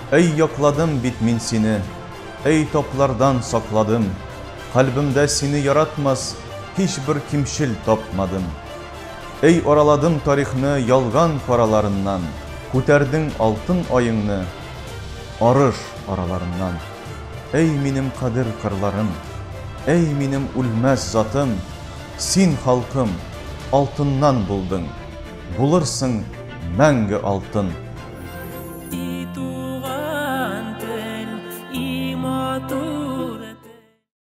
Ey yakladım bit min seni, ey toplardan sakladım. Kalbimde seni yaratmaz hiçbir kimşil tapmadım. Ey oraladım tarihni yalgan paralarından, Kuterdin altın ayını arış aralarından. Ey minim kadir kırlarım, ey minim ulmez zatım, Sin halkım altından buldun, bulursun мәңгі altın. Tuğan tel, imatu